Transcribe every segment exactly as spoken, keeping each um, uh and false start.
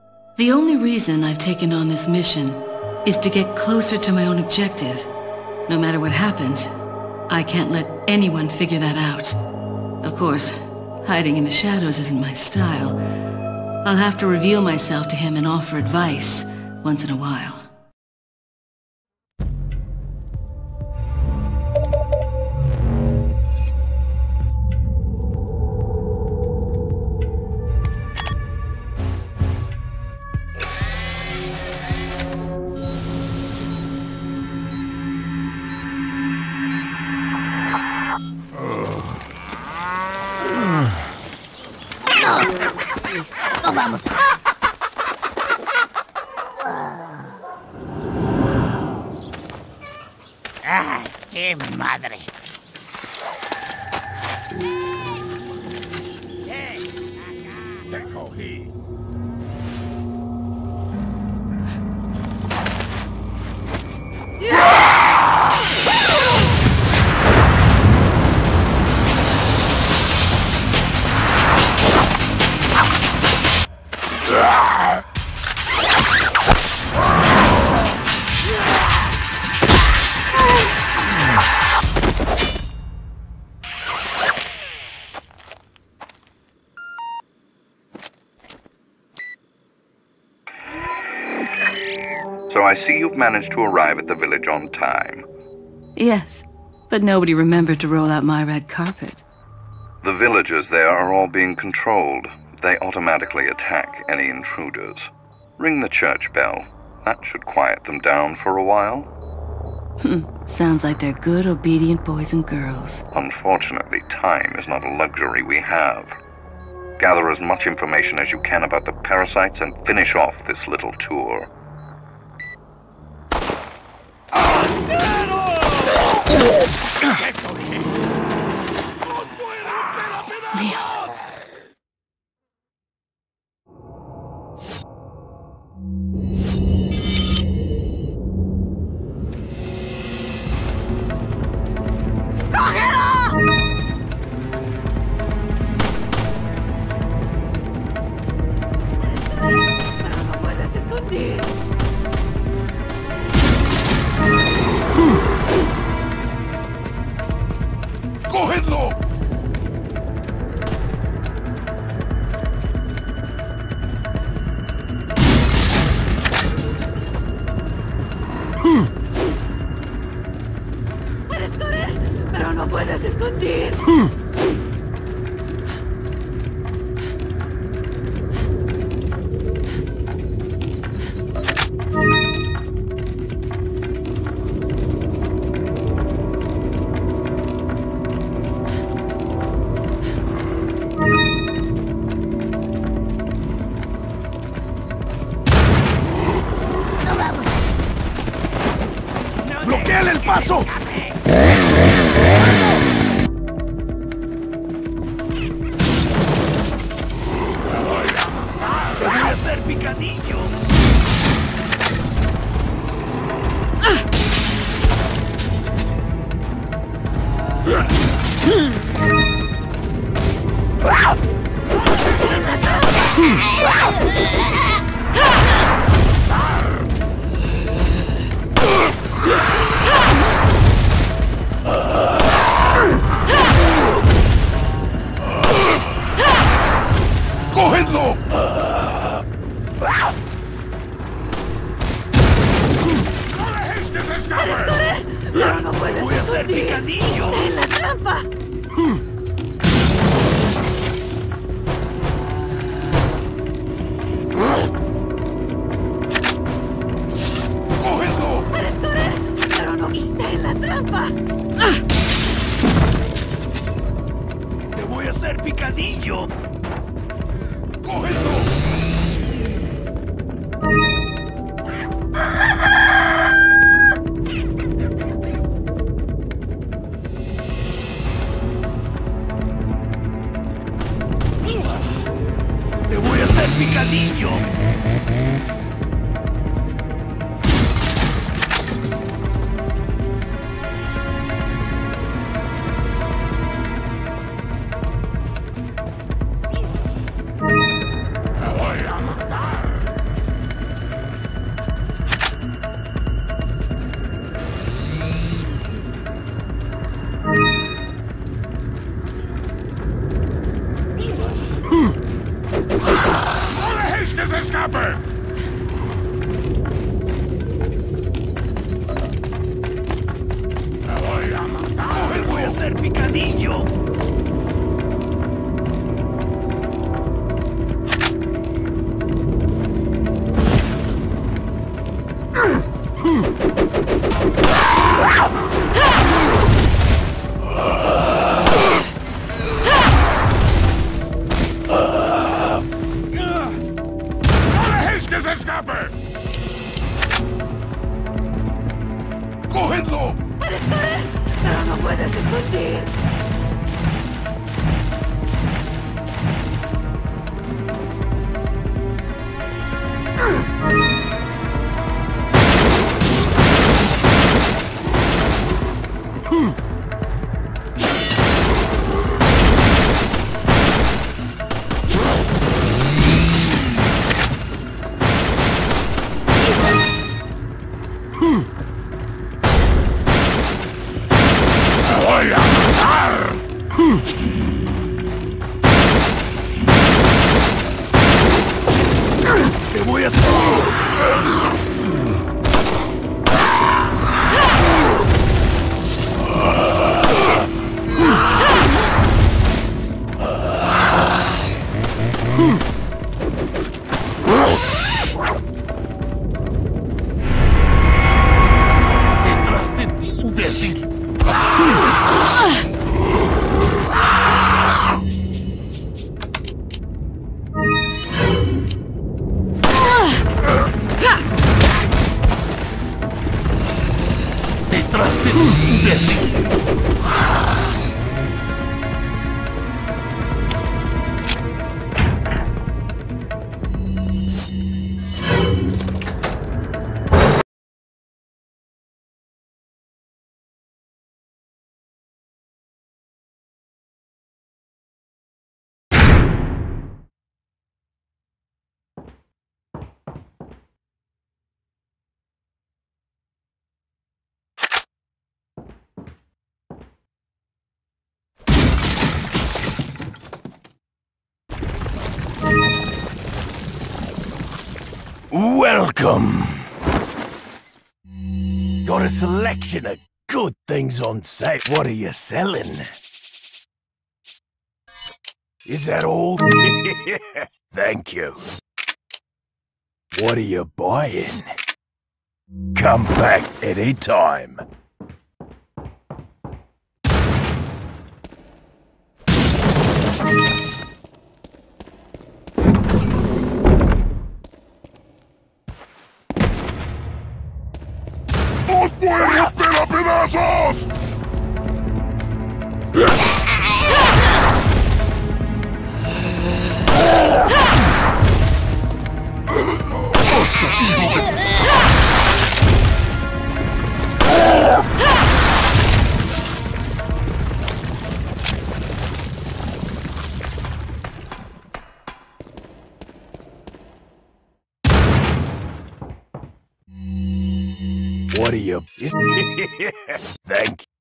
The only reason I've taken on this mission is to get closer to my own objective. No matter what happens, I can't let anyone figure that out. Of course, hiding in the shadows isn't my style. I'll have to reveal myself to him and offer advice once in a while. No vamos. ¡Ay, qué madre! ¡Eh! ¡Acá! ¡Te cogí! So I see you've managed to arrive at the village on time. Yes, but nobody remembered to roll out my red carpet. The villagers there are all being controlled. They automatically attack any intruders. Ring the church bell. That should quiet them down for a while. Hmm, sounds like they're good, obedient boys and girls. Unfortunately, time is not a luxury we have. Gather as much information as you can about the parasites and finish off this little tour. Leo. Pero no puedes esconder. ¡Cógedlo! Puedes correr, pero no puedes esconder. ¡Bloquéale el paso! ¡Te voy a hacer picadillo! ¡Cógedlo! Puedes correr, pero no puedes ¡Voy a hacer esconder. picadillo! ¡Está en la trampa! ¡Cógedlo! Puedes correr, pero no está en la trampa. ¡Te voy a hacer picadillo! ¡Cógedlo! ¡Te voy a hacer picadillo! hacer picadillo. ¡Cógedlo! ¡Puedes correr! ¡Pero no puedes esconder! ¡Te voy a hacer! Detrás de ti, imbécil. Detrás de ti, imbécil. Welcome! Got a selection of good things on sale. What are you selling? Is that all? Thank you. What are you buying? Come back anytime. ¡Os voy a romper a pedazos! ¡Basta, hijo de puta! What are you... Thank you.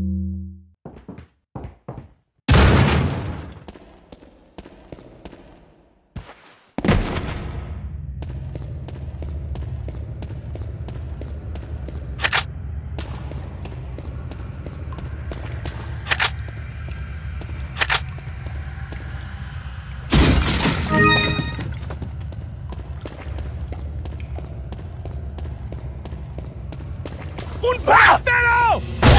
¡Un forastero!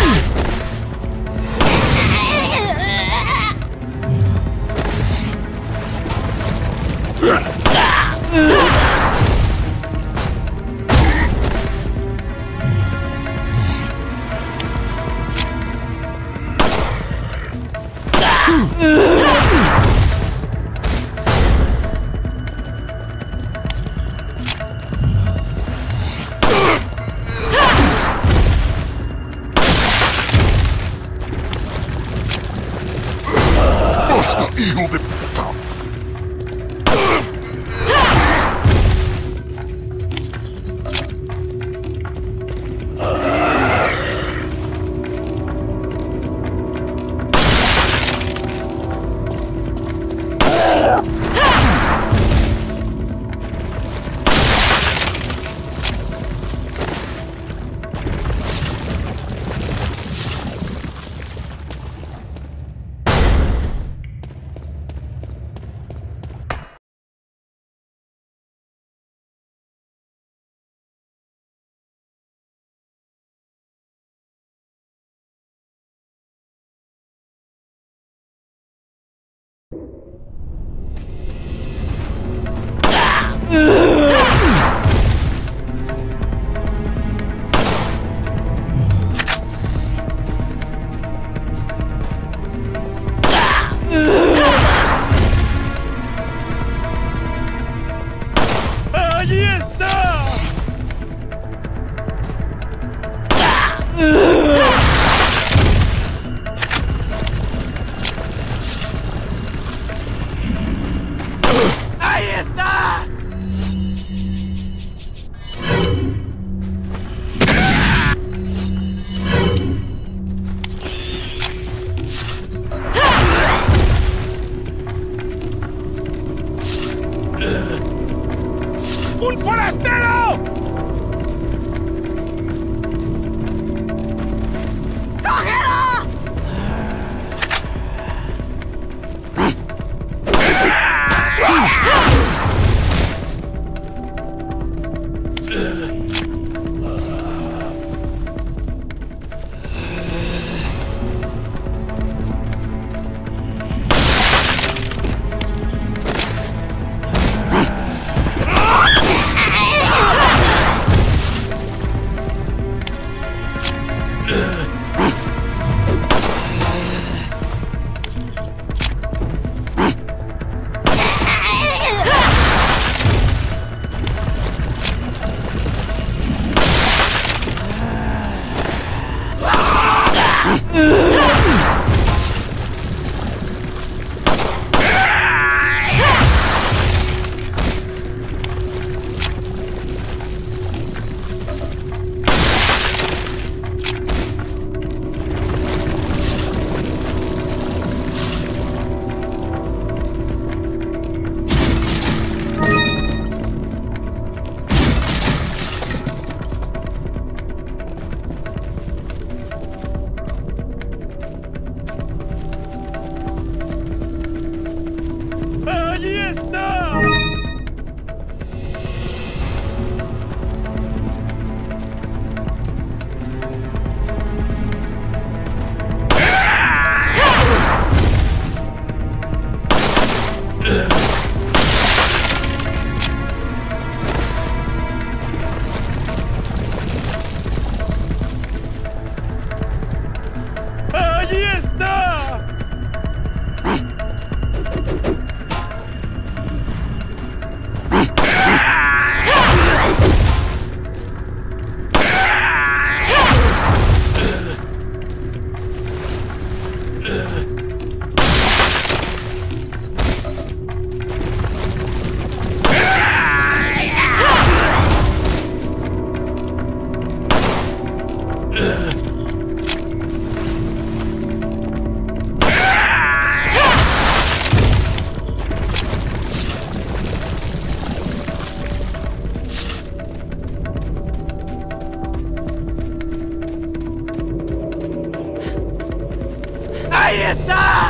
¡Basta, hijo de puta! ¡Allí está! ¡Ahí está! ¡Un forastero! ¡Cógelo! ¡Allí está! ¡Allí está! ¡Ahí está!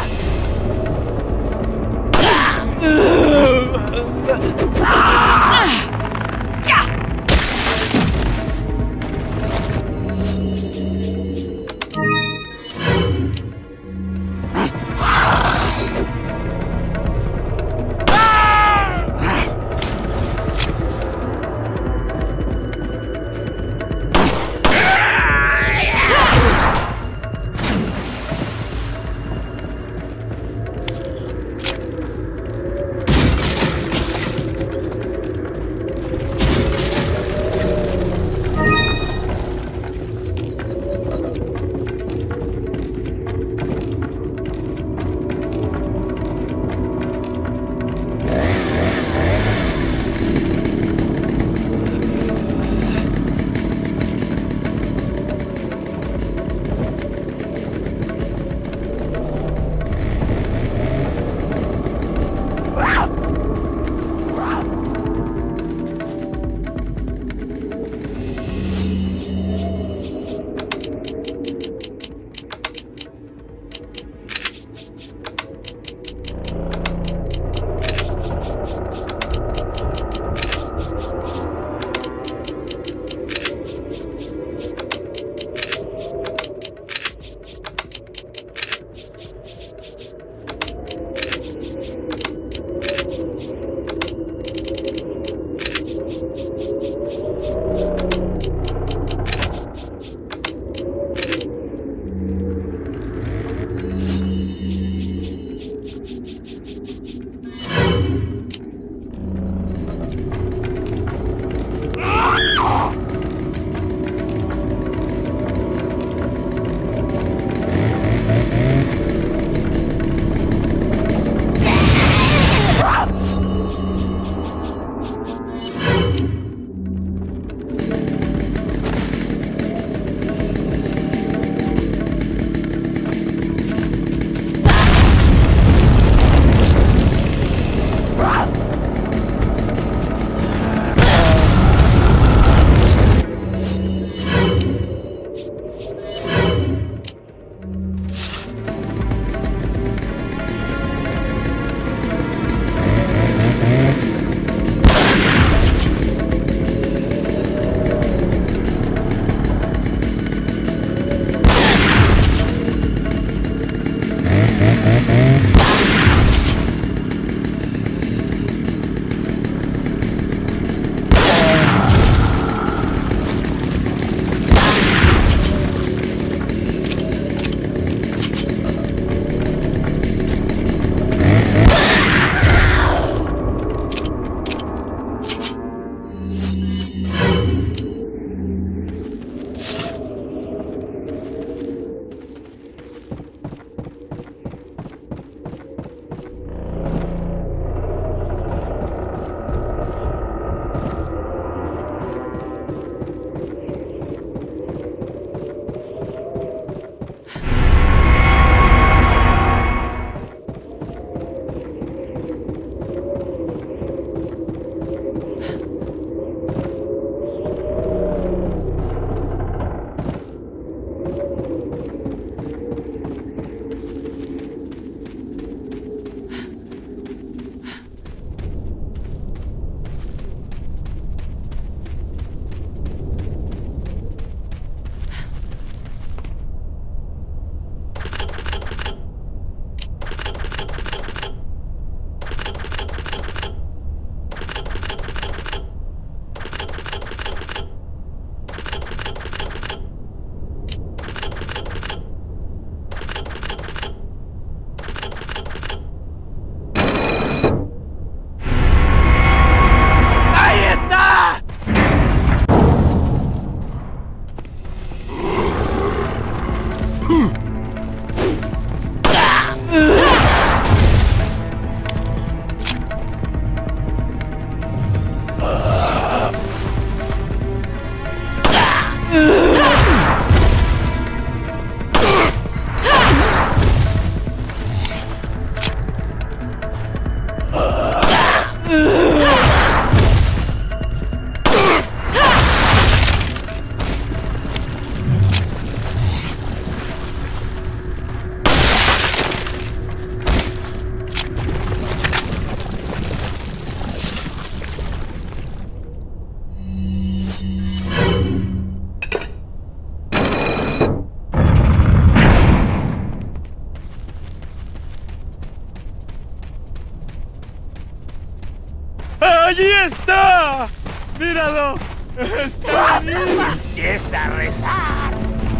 ¡Allí está! ¡Míralo! ¡Está ahí! ¡Empieza a rezar!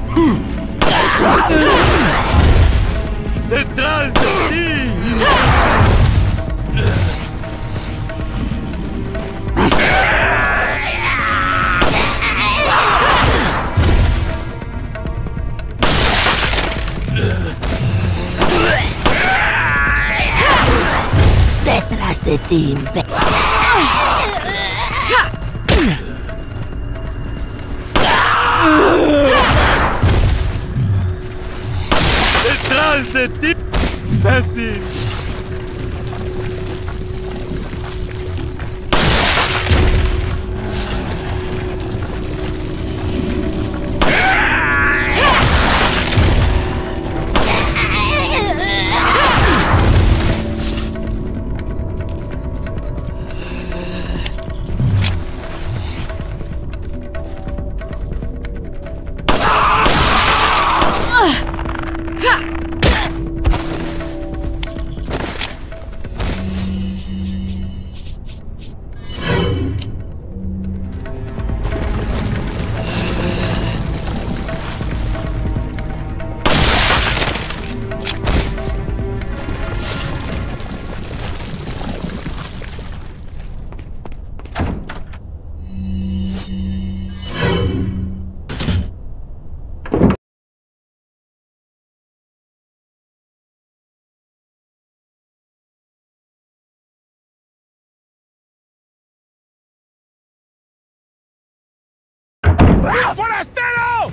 ¡Detrás de ti! Detrás de ti, imbécil. ¡Detrás de ti, imbécil! ¡El forastero!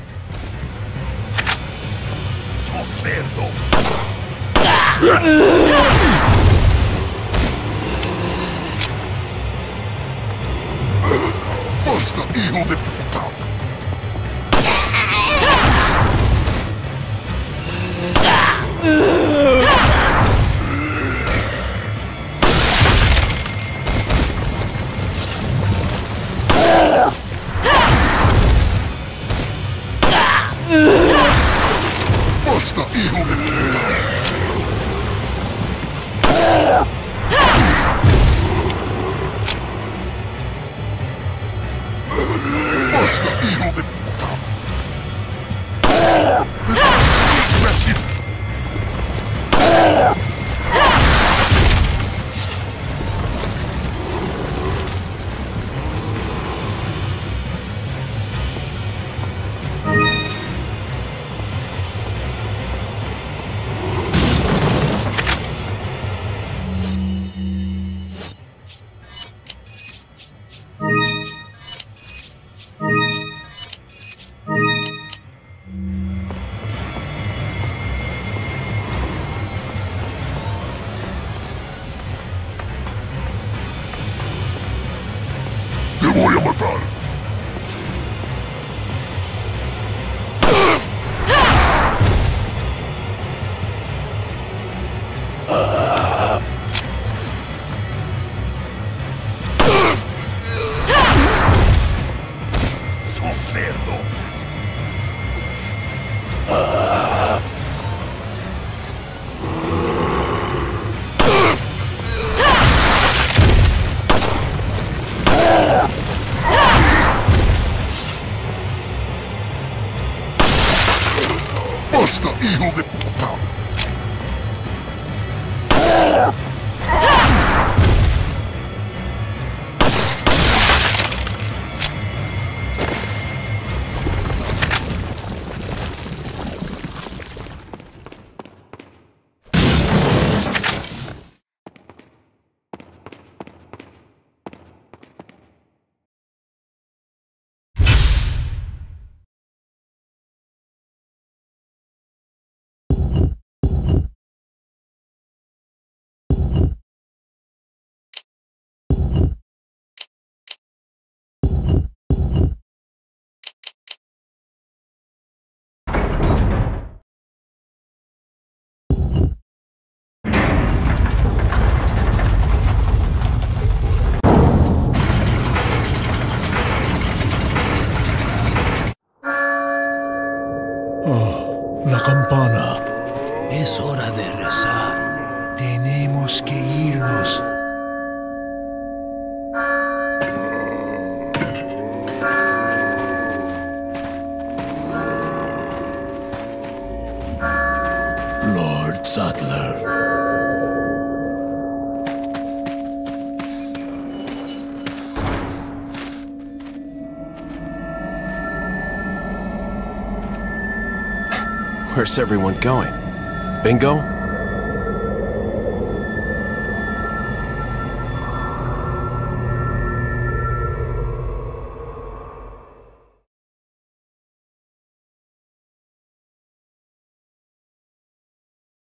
¡Sos cerdo! ¡Basta, hijo de puta! ¡Basta, hijo de puta! ¡Basta, hijo de puta! ¡Imbécil! ¡Te voy a matar! ¡Sos cerdo! ¡Basta, hijo de puta! La campana. Es hora de rezar. Tenemos que irnos. subtler. Where's everyone going? Bingo?